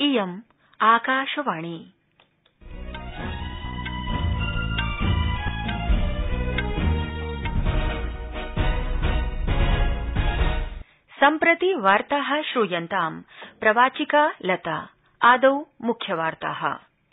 इयम् आकाशवाणी। सम्प्रति वार्ताः श्रूयन्ताम्। प्रवाचिका लता। आदौ मुख्यवार्ताः।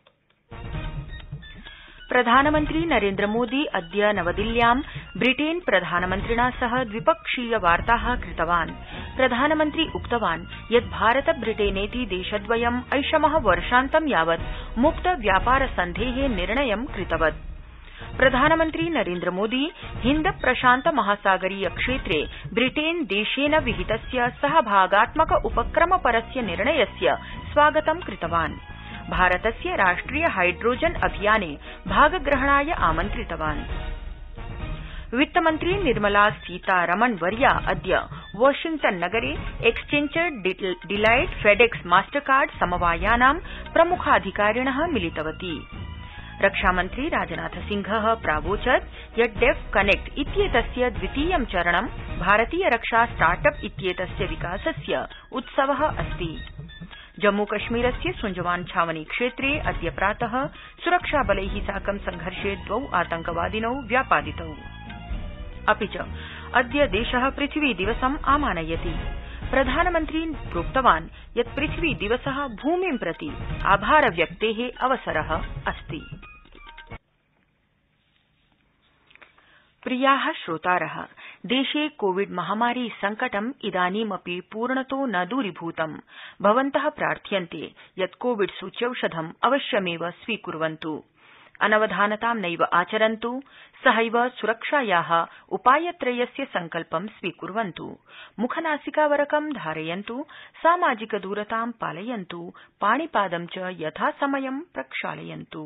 प्रधानमन्त्री नरेन्द्रमोदी अद्य नवदिल्ल्यां ब्रिटेन प्रधानमन्त्रिणा सह द्विपक्षीय वार्ताः कृतवान्। प्रधानमन्त्री उक्तवान् यत् भारत ब्रिटेनेति देशद्वयम् ऐषमः वर्षान्तं यावत् मुक्त व्यापार सन्धेः निर्णयं कृतवत्। प्रधानमन्त्री नरेन्द्रमोदी हिन्द प्रशान्त महासागरीय क्षेत्रे ब्रिटेन देशेन विहितस्य सहभागात्मक उपक्रमपरस्य निर्णयस्य स्वागतं कृतवान्। भारतस्य राष्ट्रिय हाइड्रोजन अभियाने भागग्रहणाय आमन्त्रितवान्। वित्तमन्त्री निर्मला सीतारमण वर्या अद्य वाशिंग्टन नगरे एक्सचेंजर डिलाइट फेडेक्स मास्टरकार्ड समवायानां प्रमुखाधिकारिणः मिलितवती। रक्षामन्त्री राजनाथ सिंहः प्रावोचत् यत् डेफ कनेक्ट इत्येतस्य द्वितीयं चरणं भारतीय रक्षा स्टार्टअप इत्येतस्य विकासस्य उत्सवः अस्ति। जम्मूकश्मीरस्य सुञ्जवान छावनी क्षेत्रे अद्य प्रातः सुरक्षाबलैः साकं संघर्षे द्वौ आतंकवादिनौ व्यापादितौ। अपि च अद्य देशः पृथिवी दिवसम् आमानयति। प्रधानमन्त्री प्रोक्तवान् यत् पृथिवी दिवसः भूमिं प्रति आभारव्यक्तेः अवसरः अस्ति। प्रियाः श्रोतारः, देशे कोविड महामारी संकटम् इदानीमपि पूर्णतो न दूरीभूतम्। भवन्तः प्रार्थ्यन्ते यत् कोविड सूच्यौषधम् अवश्यमेव स्वीकुर्वन्तु, अनवधानतां नैव आचरन्तु, सहैव सुरक्षायाः उपायत्रयस्य सङ्कल्पं स्वीकुर्वन्तु, मुखनासिकावरकं धारयन्तु, सामाजिकदूरतां पालयन्तु, पाणिपादं च यथासमयं प्रक्षालयन्तु।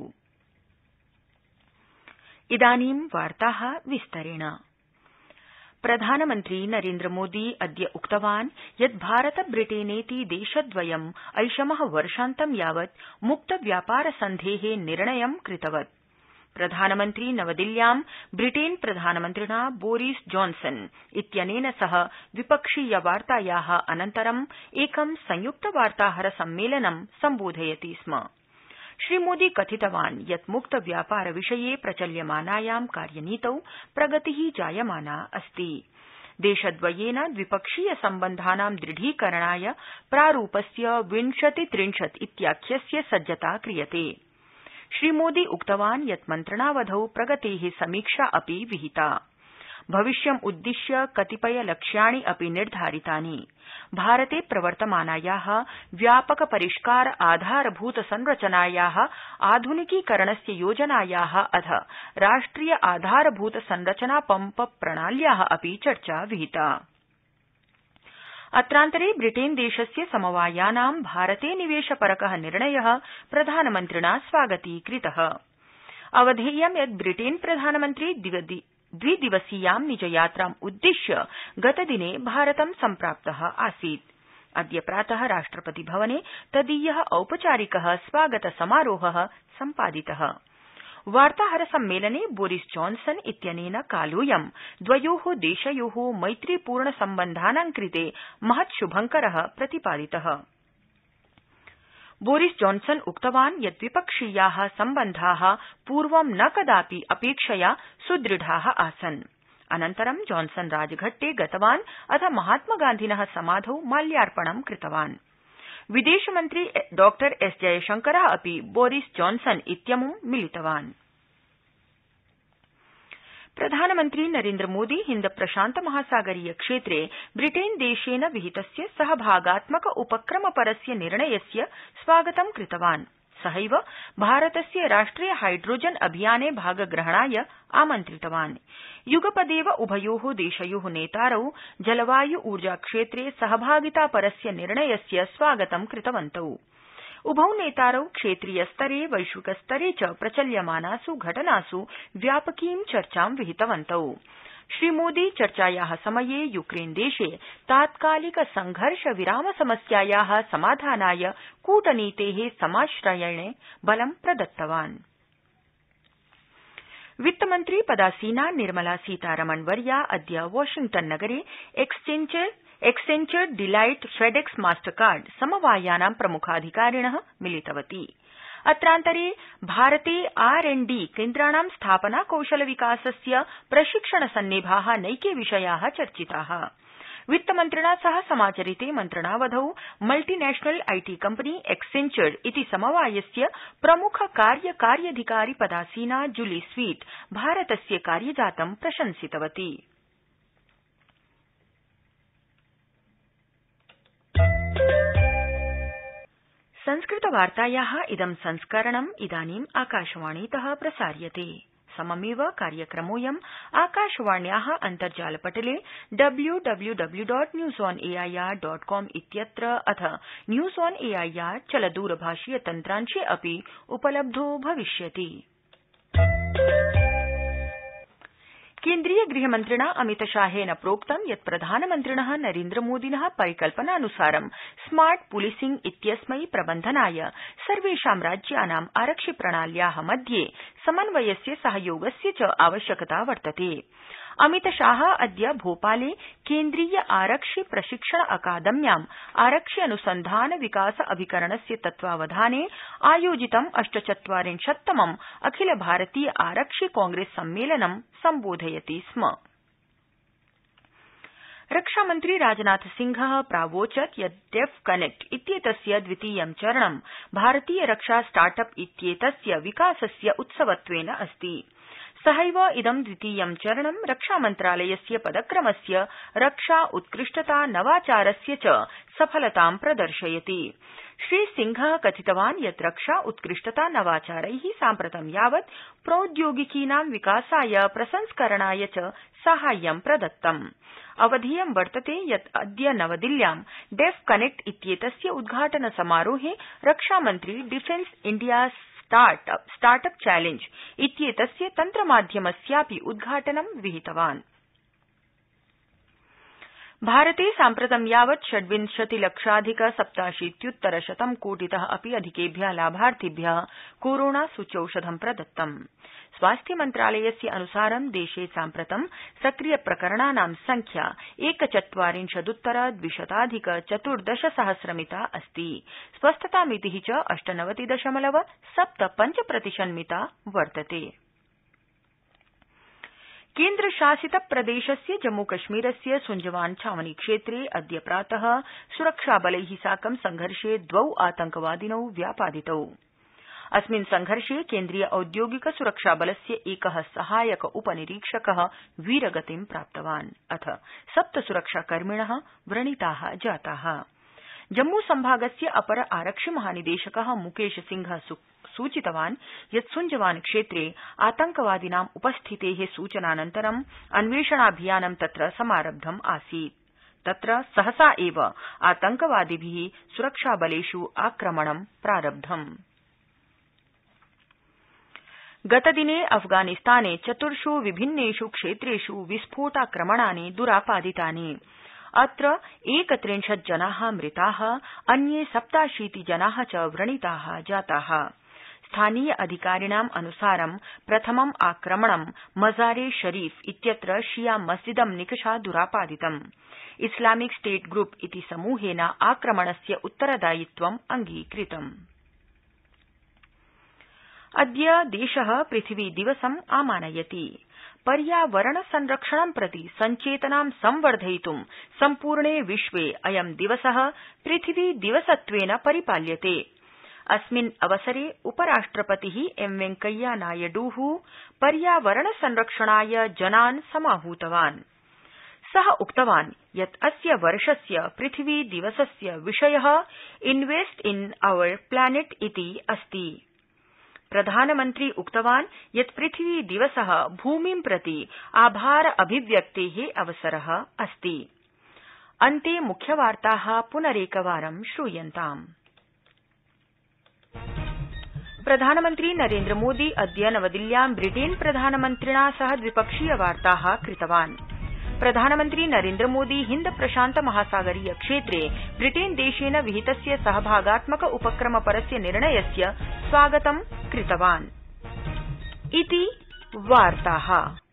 इदानीं वार्ताः विस्तरेण। प्रधानमन्त्री नरेन्द्रमोदी अद्य उक्तवान् यत् भारत ब्रिटेनेति देशद्वयम् ऐषमः वर्षान्तं यावत् मुक्त व्यापार सन्धेः निर्णयं कृतवत्। प्रधानमन्त्री नवदिल्ल्यां ब्रिटेन प्रधानमन्त्रिणा बोरिस जॉनसन इत्यनेन सह द्विपक्षीय वार्तायाः अनन्तरं एकं संयुक्त वार्ताहर सम्मेलनं सम्बोधयति स्म। श्रीमोदी कथितवान् यत् मुक्त व्यापार विषये प्रचल्यमानायां कार्यनीतौ प्रगतिः जायमाना अस्ति। देशद्वयेन द्विपक्षीय सम्बन्धानां दृढीकरणाय प्रारूपस्य 2030 इत्याख्यस्य सज्जता क्रियते। श्रीमोदी उक्तवान् यत् मन्त्रणावधौ प्रगतेः समीक्षा अपि विहिता। भविष्यम् उद्दिश्य कतिपय लक्ष्याणि अपि निर्धारितानि। भारते प्रवर्तमानायाः व्यापक परिष्कार आधारभूत संरचनायाः आधुनिकीकरणस्य योजनायाः अथ राष्ट्रिय आधारभूत संरचना पंप प्रणाल्याः अपि चर्चा विहिता। अत्रान्तरे ब्रिटेन देशस्य समवायानां भारते निवेशपरकः निर्णयः प्रधानमन्त्रिणा स्वागतीकृतः। अवधेयं यत् ब्रिटेन प्रधानमन्त्री द्विदिवसीयां निजयात्राम् उद्दिश्य गतदिने भारतं सम्प्राप्तः आसीत्। अद्य प्रातः राष्ट्रपति भवने तदीयः औपचारिकः स्वागत समारोहः सम्पादितः। वार्ताहर सम्मेलने बोरिस जॉनसन इत्यनेन कालोऽयं द्वयोः देशयोः मैत्रीपूर्ण सम्बन्धानां कृते महत् शुभंकरः प्रतिपादितः। बोरिस जॉनसन उक्तवान् यत् द्विपक्षीयाः सम्बन्धाः पूर्वं न कदापि अपेक्षया सुदृढाः आसन्। अनन्तरं जॉनसन राजघट्टे गतवान् अथ महात्मगान्धिनः समाधौ माल्यार्पणं कृतवान्। विदेशमन्त्री डॉ एस जयशंकरः अपि बोरिस जॉनसन इत्यमुं मिलितवान्। प्रधानमन्त्री नरेन्द्रमोदी हिन्द प्रशान्त महासागरीय क्षेत्रे ब्रिटेन देशेन विहितस्य सहभागात्मक उपक्रमपरस्य निर्णयस्य स्वागतं कृतवान्। सहैव भारतस्य राष्ट्रिय हाइड्रोजन अभियाने भागग्रहणाय आमन्त्रितवान्। युगपदेव उभयोः देशयोः नेतारौ जलवायु ऊर्जा क्षेत्रे सहभागितापरस्य निर्णयस्य स्वागतं कृतवन्तौ। उभौ नेतारौ क्षेत्रीय स्तरे वैश्विक स्तरे च प्रचल्यमानासु घटनासु व्यापकीं चर्चां विहितवन्तौ। श्रीमोदी चर्चायाः समये यूक्रेन देशे तात्कालिक संघर्ष विराम समस्यायाः समाधानाय कूटनीतेः समाश्रयणे बलं प्रदत्तवान्। वित्तमन्त्री पदासीना निर्मला सीतारमण वर्या अद्य वाशिंग्टन नगरे एक्सेंचर, डिलाइट, फेडेक्स, मास्टरकार्ड समवायानां प्रमुखाधिकारिणः मिलितवती। अत्रान्तरे भारते R&D केन्द्राणां स्थापना, कौशलविकासस्य प्रशिक्षण सन्निभाः नैके विषयाः चर्चिताः। वित्तमन्त्रिणा सह समाचरिते मन्त्रणावधौ मल्टीनेशनल IT कम्पनी एक्सेंचर इति समवायस्य प्रमुख कार्यकार्यधिकारी पदासीना जुली स्वीट भारतस्य कार्यजातं प्रशंसितवती। संस्कृतवार्तायाः इदं संस्करणम् इदानीम् आकाशवाणीतः प्रसार्यते। सममेव कार्यक्रमोऽयम् आकाशवाण्याः अन्तर्जालपटले www.newsonair.com इत्यत्र अथ न्यूज ऑन एआईआर चलदूरभाषीय तन्त्रांशे अपि उपलब्धो भविष्यति। केन्द्रीय गृहमन्त्रिणा अमितशाहेन प्रोक्तं यत् प्रधानमन्त्रिणः नरेन्द्रमोदिनः परिकल्पनानुसारं स्मार्ट पुलिसिंग इत्यस्मै प्रबन्धनाय सर्वेषां राज्यानाम् आरक्षिप्रणाल्याः मध्ये समन्वयस्य सहयोगस्य च आवश्यकता वर्तते। अमितशाह अद्य भोपाले केन्द्रीय आरक्षि प्रशिक्षण अकादम्याम् आरक्षि अनुसन्धान विकास अभिकरणस्य तत्त्वावधाने आयोजितं 48तमम् अखिल भारतीय आरक्षि कांग्रेस सम्मेलनं सम्बोधयति स्म। रक्षामन्त्री राजनाथ सिंहः प्रावोचत् यत् डेफ कनेक्ट इत्येतस्य द्वितीयं चरणं भारतीय रक्षा स्टार्टअप इत्येतस्य विकासस्य उत्सवत्वेन अस्ति। सहैव इदं द्वितीयं चरणं रक्षामन्त्रालयस्य पदक्रमस्य रक्षा उत्कृष्टता नवाचारस्य च सफलतां प्रदर्शयति। श्रीसिंहः कथितवान् यत् रक्षा उत्कृष्टता नवाचारैः साम्प्रतं यावत् प्रौद्योगिकीनां विकासाय प्रसंस्करणाय च साहाय्यं प्रदत्तम्। अवधेयं वर्तते यत् अद्य नवदिल्ल्यां डेफ कनेक्ट इत्येतस्य उद्घाटन समारोहे रक्षामन्त्री डिफेंस इंडिया स्टार्टअप चैलेंज इत्येतस्य तन्त्रमाध्यमस्यापि उद्घाटनं विहितवान्। भारते साम्प्रतं यावत् 26,लक्षाधिक-87,000 कोटितः अपि अधिकेभ्यः लाभार्थिभ्यः कोरोना सूच्यौषधं प्रदत्तम्। स्वास्थ्य मन्त्रालयस्य अनुसारं देशे साम्प्रतं सक्रिय प्रकरणानां संख्या 41,200,अधिक-14,सहस्रमिता अस्ति। स्वस्थतामितिः च 98.75% वर्तते। केन्द्रशासित प्रदेशस्य जम्मूकश्मीरस्य सुञ्जवान छावनी क्षेत्रे अद्य प्रातः सुरक्षाबलैः साकं संघर्षे 2 आतंकवादिनौ व्यापादितौ। अस्मिन् संघर्षे केन्द्रीय औद्योगिक सुरक्षाबलस्य एकः सहायक उपनिरीक्षकः वीरगतिं प्राप्तवान् अथ 7 सुरक्षाकर्मिणः व्रणिताः जाताः। जम्मू संभागस्य अपर आरक्षि महानिदेशकः मुकेश सिंहः सूचितवान् यत् सुञ्जवान क्षेत्रे आतंकवादिनाम् उपस्थितेः सूचनानन्तरं अन्वेषणाभियानं तत्र समारब्धम् आसीत्। तत्र सहसा एव आतंकवादिभिः सुरक्षाबलेषु आक्रमणं प्रारब्धम्। गतदिने अफगानिस्ताने 4 विभिन्नेषु क्षेत्रेषु विस्फोटाक्रमणानि दुरापादितानि। अत्र 31 जनाः मृताः, अन्ये 87 जनाः च व्रणिताः जाताः। स्थानीय अधिकारिणाम् अनुसारं प्रथमम् आक्रमणं मज़ारे शरीफ इत्यत्र शिया मस्जिदं निकषा दुरापादितम्। इस्लामिक स्टेट ग्रुप इति समूहेन आक्रमणस्य उत्तरदायित्वम् अङ्गीकृतम्। अद्य देशः पृथिवी दिवसम् आमानयति। पर्यावरण संरक्षणं प्रति सञ्चेतनां संवर्धयितुं सम्पूर्णे विश्वे अयं दिवसः पृथिवी दिवसत्वेन परिपाल्यते। अस्मिन् अवसरे उपराष्ट्रपतिः एम वेंकैया नायडुः पर्यावरण संरक्षणाय जनान् समाहूतवान्। सः उक्तवान् यत् अस्य वर्षस्य पृथिवी दिवसस्य विषयः इन्वेस्ट इन आवर प्लैनेट इति अस्ति। प्रधानमन्त्री उक्तवान् यत् पृथिवी दिवसः भूमिं प्रति आभार अभिव्यक्तेः अवसरः अस्ति। अन्ते मुख्यवार्ताः पुनरेकवारं श्रूयन्ताम्। प्रधानमन्त्री नरेन्द्रमोदी अद्य नवदिल्ल्यां ब्रिटेन प्रधानमन्त्रिणा सह द्विपक्षीय वार्ताः कृतवान्। प्रधानमन्त्री नरेन्द्रमोदी हिन्द प्रशान्त महासागरीय क्षेत्रे ब्रिटेन देशेन विहितस्य सहभागात्मक उपक्रमपरस्य निर्णयस्य स्वागतं कृतवान्। इति वार्ताः।